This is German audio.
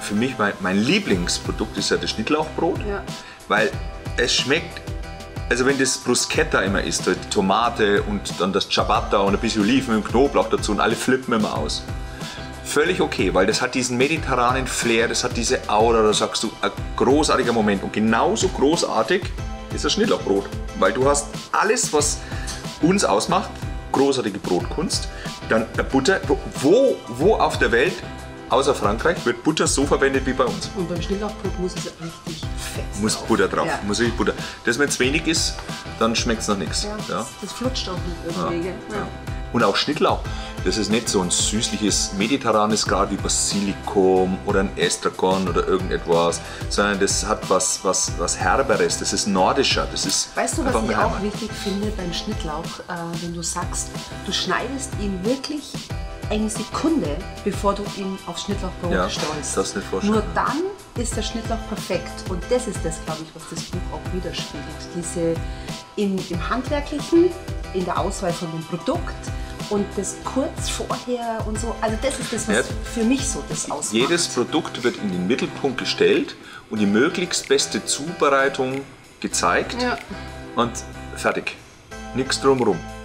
für mich mein Lieblingsprodukt ist ja das Schnittlauchbrot, weil es schmeckt, also wenn das Bruschetta immer ist, die Tomate und dann das Ciabatta und ein bisschen Oliven und Knoblauch dazu und alle flippen immer aus. Völlig okay, weil das hat diesen mediterranen Flair, das hat diese Aura, da sagst du, ein großartiger Moment. Und genauso großartig ist das Schnittlauchbrot, weil du hast alles, was uns ausmacht, großartige Brotkunst, dann Butter, wo auf der Welt, außer Frankreich, wird Butter so verwendet wie bei uns. Und beim Schnittlauchbrot muss es richtig fett muss drauf. Butter drauf, muss richtig Butter. Das, wenn es wenig ist, dann schmeckt es noch nichts. Ja, das flutscht auch nicht irgendwie. Ja. Und auch Schnittlauch, das ist nicht so ein süßliches mediterranes Grad wie Basilikum oder ein Estragon oder irgendetwas, sondern das hat was Herberes, das ist nordischer, das ist. Weißt du, was ich auch wichtig finde beim Schnittlauch, wenn du sagst, du schneidest ihn wirklich eine Sekunde, bevor du ihn aufs Schnittlauchbrot streust. Das nicht vorstellen. Nur dann ist der Schnittlauch perfekt und das ist das, glaube ich, was das Buch auch widerspiegelt. Diese im Handwerklichen, in der Auswahl von dem Produkt und das kurz vorher und so. Also das ist das, was für mich so das ausmacht. Jedes Produkt wird in den Mittelpunkt gestellt und die möglichst beste Zubereitung gezeigt und fertig. Nichts drumherum.